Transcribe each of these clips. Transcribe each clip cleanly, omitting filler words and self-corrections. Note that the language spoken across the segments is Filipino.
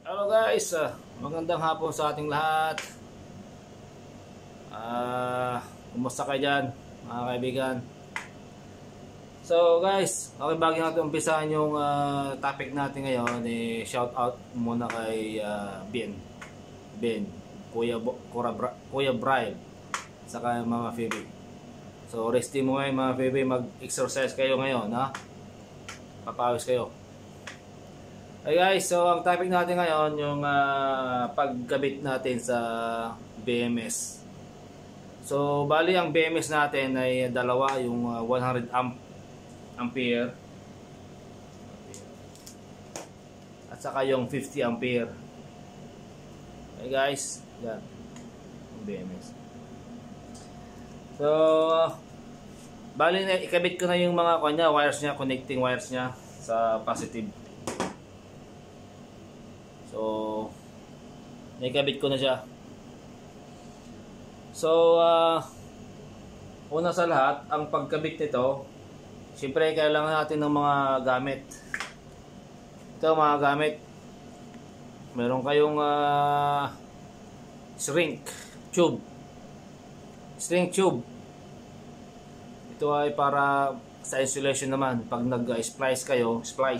Hello guys, magandang hapon sa ating lahat. Kumusta kayo dyan mga kaibigan? So guys, okay, bago natin umpisahan yung topic natin ngayon, shout out muna kay Ben, Kuya Brian, saka mga Phoebe. So resting mo ngayon mga Phoebe, mag-exercise kayo ngayon, ha? Papawis kayo. Hey guys, so ang topic natin ngayon yung pagkabit natin sa BMS. So bali ang BMS natin ay dalawa, yung 100 ampere at saka yung 50 ampere. Hey guys, yan yung BMS. So bali na ikabit ko na yung mga wires niya, connecting wires niya sa positive. So, naikabit ko na siya. So, una sa lahat, ang pagkabit nito, siyempre kailangan natin ng mga gamit. Ito mga gamit. Meron kayong shrink tube. Shrink tube. Ito ay para sa insulation naman. Pag nag-splice kayo,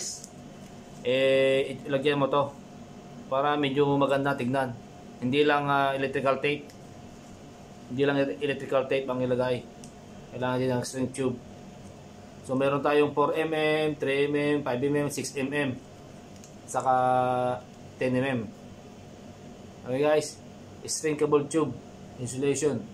ilagyan mo to para medyo maganda tignan. Hindi lang electrical tape. Hindi lang electrical tape ang ilagay. Kailangan din ng string tube. So meron tayong 4mm, 3mm, 5mm, 6mm, saka 10mm. Okay guys, shrinkable tube insulation.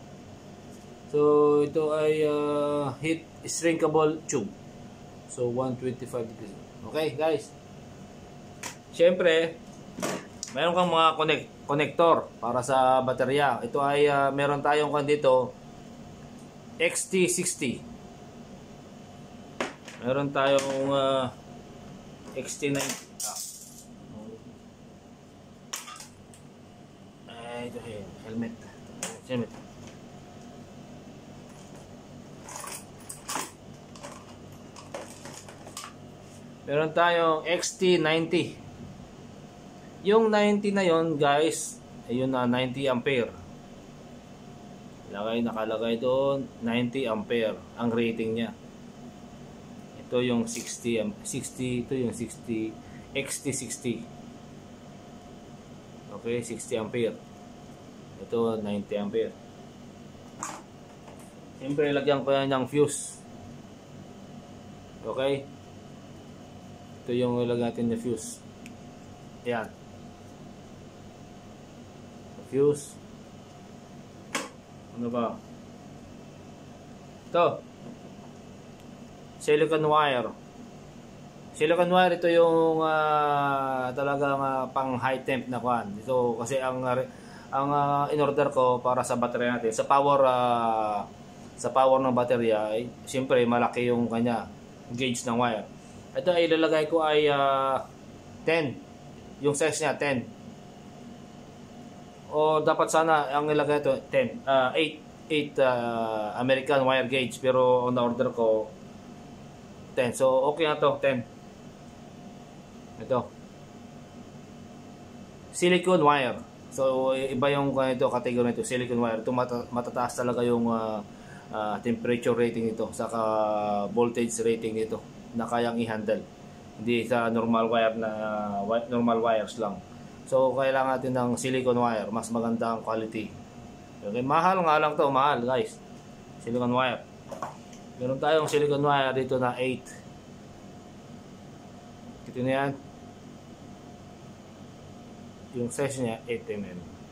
So ito ay heat shrinkable tube. So 125 degrees. Okay guys. Siyempre, meron kang mga connector para sa baterya. Ito ay meron tayong dito XT60. Meron tayong XT90. Ito helmet. Meron tayong XT90. Yung 90 na yon guys, ayun na 90 ampere. Nakalagay doon 90 ampere ang rating niya. Ito yung 60, ito yung 60 XT60. Okay, 60 ampere. Ito 90 ampere. Siyempre lagyan ko yan ng fuse. Okay? Ito yung ilagay natin na fuse. Ayan. Fuse. Ano ba? Ito. Silicon wire. Silicon wire, ito yung talagang pang high temp na kuan. Ito kasi ang in-order ko para sa baterya natin. Sa power ng baterya, siyempre malaki yung kanya gauge ng wire. Ito ay ilalagay ko ay 10. Yung size niya 10. O dapat sana ang ilagay ito 10, 8 American wire gauge, pero on order ko 10. So okay na to, 10. Ito silicone wire. So iba yung ito category nito, silicone wire. Ito matataas talaga yung temperature rating nito, saka voltage rating nito na kayang i-handle. Hindi sa normal wires lang. So kailangan natin ng silicone wire, mas maganda ang quality. Okay, mahal nga lang to, mahal guys. Silicone wire. Meron tayong silicone wire dito na 8. Ito na yan. Yung size niya 8mm.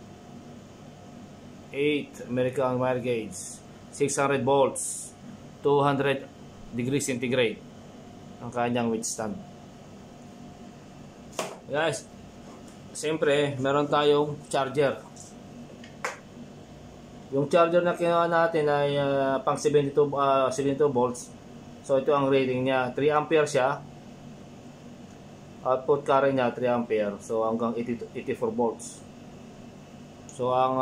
8 American wire gauge, 600 volts, 200 degrees centigrade ang kanyang withstand. Guys, siyempre, meron tayong charger. Yung charger na kinuha natin ay pang 72 volts. So ito ang rating niya. 3 ampere siya. Output current niya 3 ampere. So hanggang 84 volts. So ang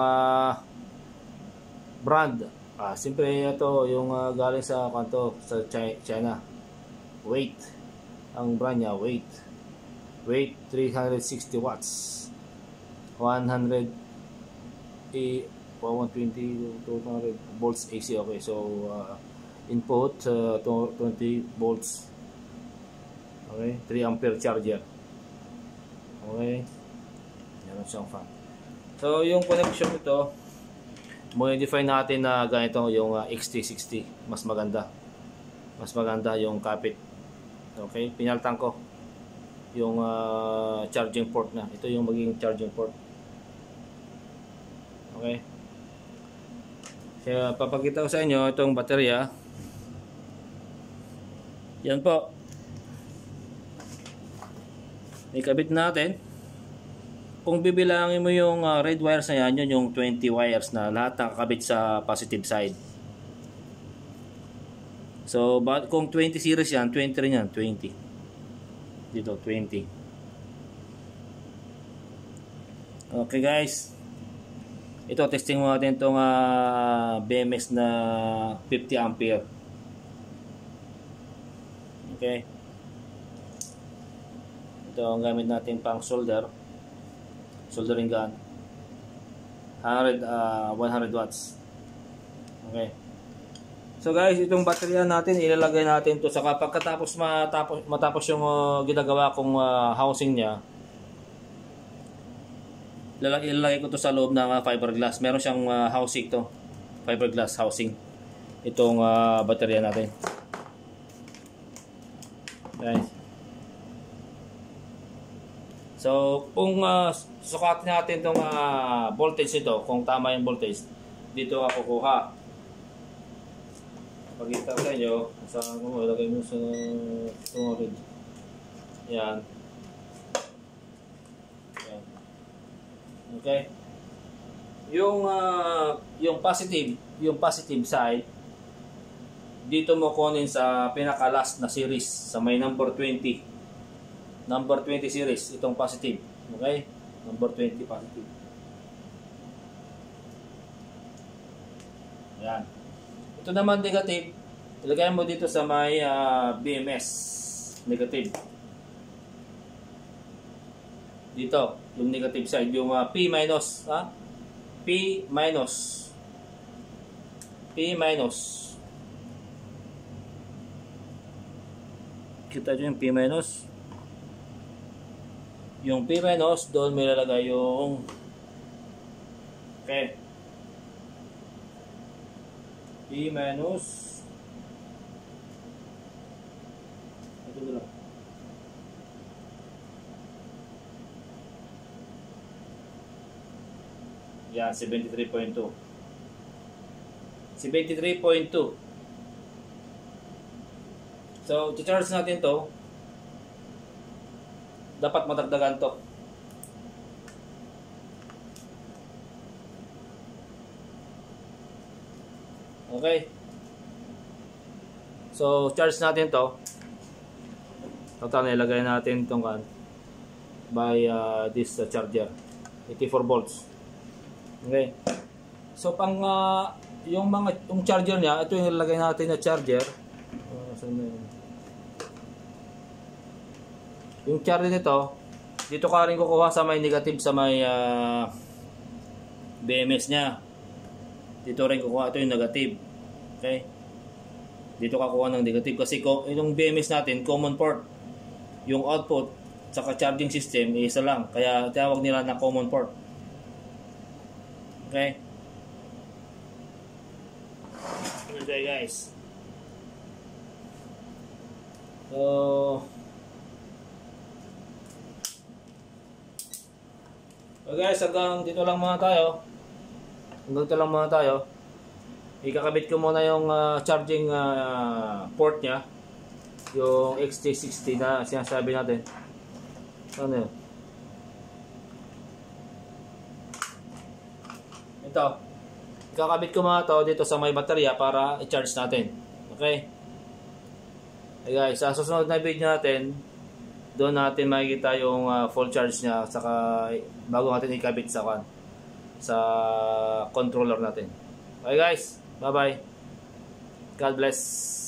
brand, siyempre ito yung galing sa China. Weight. Ang brand niya, Weight. weight 360 watts, 100 120 to 200 volts AC. Okay, so input 20 volts. Okay, 3 ampere charger. Okay, meron siyang fan. So yung connection nito, modify natin na ganito yung XT60. Mas maganda yung kapit. Okay, pinaltan ko yung charging port na. Ito yung magiging charging port. Okay, kaya papakita ko sa inyo itong baterya. Yan po, ikabit natin. Kung bibilangin mo yung red wires na yan, yun yung 20 wires na lahat nakakabit sa positive side. So kung 20 series yan, 20 rin yan, 20 dito, 20. Okay guys, ito testing mo natin itong BMS na 50 ampere. Okay, ito ang gamit natin pang soldering gun, 100 watts. Okay, so guys, itong baterya natin ilalagay natin to saka pagkatapos matapos yung ginagawa kong housing niya, ilalagay ko to sa loob ng fiberglass. Meron siyang housing to, fiberglass housing, itong baterya natin guys. So kung sukatin natin itong voltage nito, kung tama yung voltage, dito ako kukuha. Pagkita ko sa inyo, saan mo ilagay mo sa storage. Yan. Yan. Okay. Yung positive side, dito mo kunin sa pinaka last na series, sa may number 20. Number 20 series, itong positive. Okay? Number 20 positive. Ayan. Ito naman negative. Ilagay mo dito sa may BMS. Negative. Dito, yung negative side. Yung P minus. P minus. P minus. Kita nyo yung P minus. Yung P minus, doon may lalagay yung okay, P minus. Ito na lang. Yan, 73.2. 73.2. So, i-charge natin to. Dapat madagdagan to. Okay. So, charge natin to. Total, nilagay natin itong by this charger. 84 volts. Okay. So, pang yung charger niya, ito yung nilagay natin na charger. Yung charger nito, dito ka rin kukuha sa may negative sa may BMS niya. Dito rin kukuha, ito yung negative. Okay? Dito ka kukuha ng negative kasi yung BMS natin, common port. Yung output saka charging system, isa lang. Kaya tawag nila na common port. Okay? Okay guys. So, guys, hanggang dito lang muna tayo. Ikakabit ko muna yung charging port nya, yung XT60 na sinasabi natin. Ano yun? Ito, ikakabit ko muna to dito sa may baterya para i-charge natin. Okay? Hey guys, sa susunod na video natin, doon natin makikita yung full charge niya saka bago natin ikabit sa controller natin. Okay guys, bye bye. God bless.